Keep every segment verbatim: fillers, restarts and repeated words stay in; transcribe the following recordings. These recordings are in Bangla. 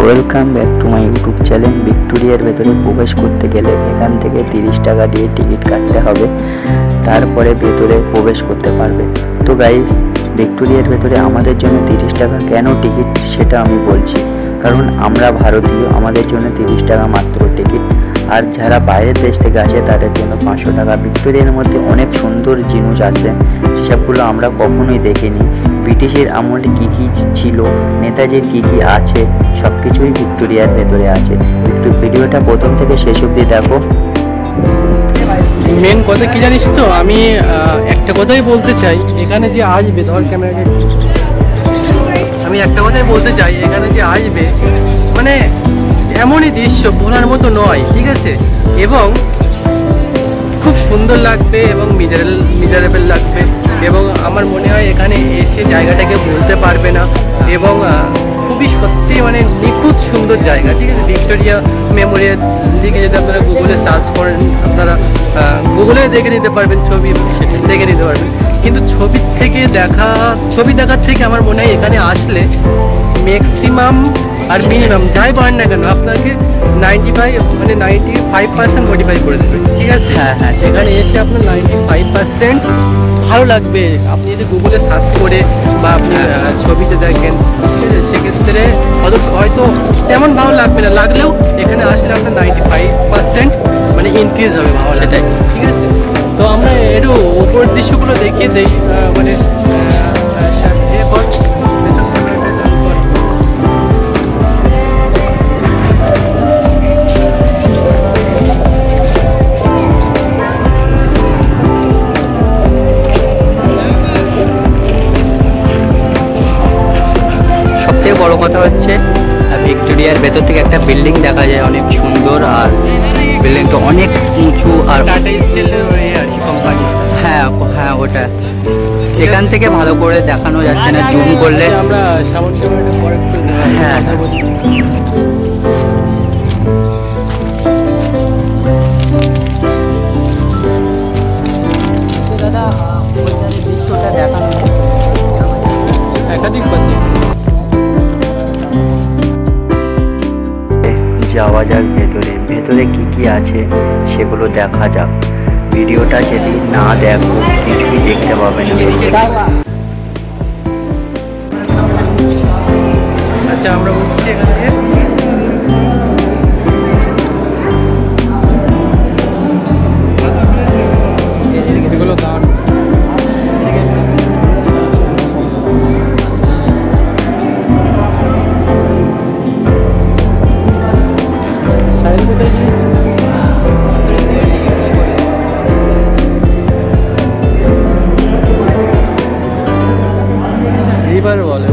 Welcome back to my YouTube channel. ভিক্টোরিয়ার ভেতরে প্রবেশ করতে গেলে এখান থেকে তিরিশ টাকা দিয়ে টিকিট কাটতে হবে, তারপরে ভেতরে প্রবেশ করতে পারবে। তো গাইস, ভিক্টোরিয়ার ভেতরে আমাদের জন্য তিরিশ টাকা কেন টিকিট সেটা আমি বলছি। কারণ আমরা ভারতীয়, আমাদের জন্য তিরিশ টাকা মাত্র টিকিট, আর যারা বাইরের দেশ থেকে আসে তাদের জন্য পাঁচশো টাকা। ভিক্টোরিয়ার মধ্যে অনেক সুন্দর জিনিস আছে, সেসবগুলো আমরা কখনোই দেখিনি। ব্রিটিশের আমলে কী কী ছিল, নেতাজির কী কী আছে, সব কিছুই ভিক্টোরিয়ার ভেতরে আছে। একটু ভিডিওটা প্রথম থেকে শেষ অবধি দেখো। মেন কথা কি জানিস তো, আমি একটা কথাই বলতে চাই, এখানে যে আসবে, ধর ক্যামেরা, আমি একটা কথাই বলতে চাই, এখানে যে আসবে মানে এমনই দৃশ্য বলার মতো নয়, ঠিক আছে? এবং খুব সুন্দর লাগবে এবং মিজারেল মিজারেবল লাগবে, এবং আমার মনে হয় এখানে এসে জায়গাটাকে ভুলতে পারবে না। এবং খুবই সত্যি মানে নিখুঁত সুন্দর জায়গা, ঠিক আছে? ভিক্টোরিয়া মেমোরিয়াল লিখে যদি আপনারা গুগলে সার্চ করেন, আপনারা গুগলে দেখে নিতে পারবেন, ছবি দেখে নিতে পারবেন। কিন্তু ছবি থেকে দেখা ছবি দেখার থেকে আমার মনে হয় এখানে আসলে ম্যাক্সিমাম আর মিনিমাম যাই বলেন না কেন, আপনাকে নাইনটি ফাইভ মানে নাইনটি ফাইভ পার্সেন্ট মডিফাই করে দেবে, ঠিক আছে? হ্যাঁ হ্যাঁ সেখানে এসে আপনার নাইনটি ফাইভ পার্সেন্ট ভালো লাগবে। আপনি যদি গুগলে সার্চ করে বা আপনি ছবিতে দেখেন, ঠিক আছে, সেক্ষেত্রে হয়তো তেমন ভালো লাগবে না, লাগলেও এখানে আসলে আপনার নাইনটি ফাইভ পার্সেন্ট মানে ইনক্রিজ হবে ভালো, সেটাই, ঠিক আছে? তো আমরা একটু উপরের দৃশ্যগুলো দেখিয়ে দিই, মানে সবথেকে বড় কথা হচ্ছে ভিক্টোরিয়ার ভেতর থেকে একটা বিল্ডিং দেখা যায়, অনেক সুন্দর, আর বিল্ডিংটা অনেক উঁচু। আর টাটা স্টিলের কোম্পানি, হ্যাঁ হ্যাঁ ওটা এখান থেকে ভালো করে দেখানো যাচ্ছে না, জুম করলে আমরা সামনে পরে হ্যাঁ দাদা দৃশ্যটা দেখানো একাধিক যাওয়া যাক ভেতরে। ভেতরে কি কি আছে সেগুলো দেখা যাক। ভিডিওটা যদি না দেখো কিছুই দেখতে পাবে না। আচ্ছা, আমরা উঠছি এখান থেকে। এগুলো গান রিভার বলে।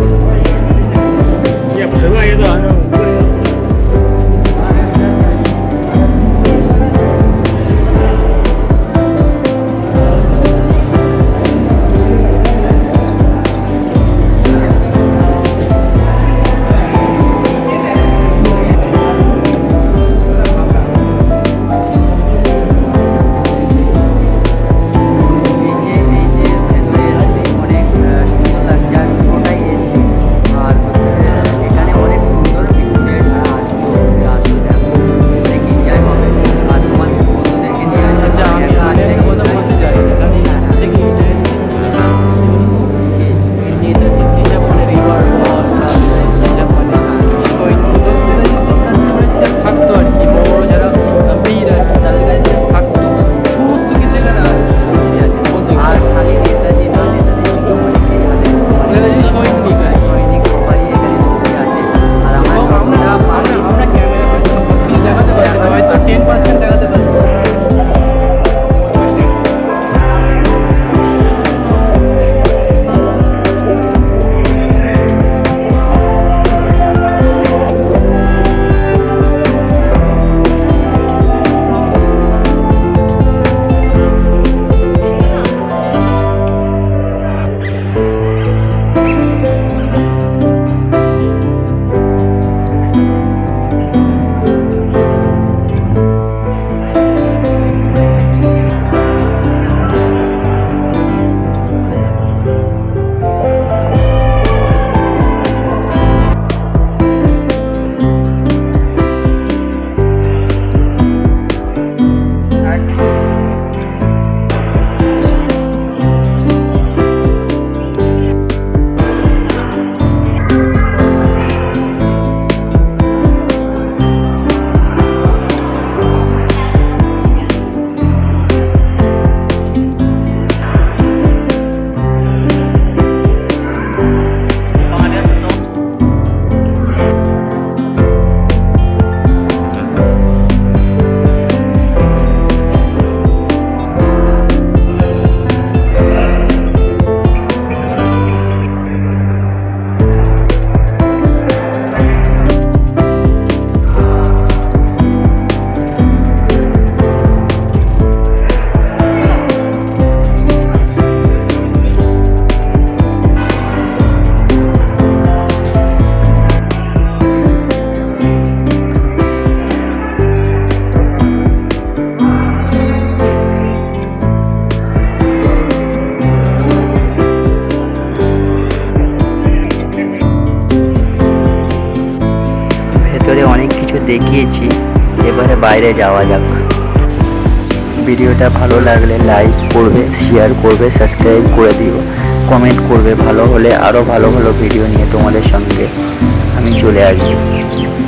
ভেতরে অনেক কিছু দেখিয়েছি, এবারে বাইরে যাওয়া যাক। ভিডিওটা ভালো লাগলে লাইক করবে, শেয়ার করবে, সাবস্ক্রাইব করে দিও, কমেন্ট করবে। ভালো হলে আরও ভালো ভালো ভিডিও নিয়ে তোমাদের সঙ্গে আমি চলে আসবো।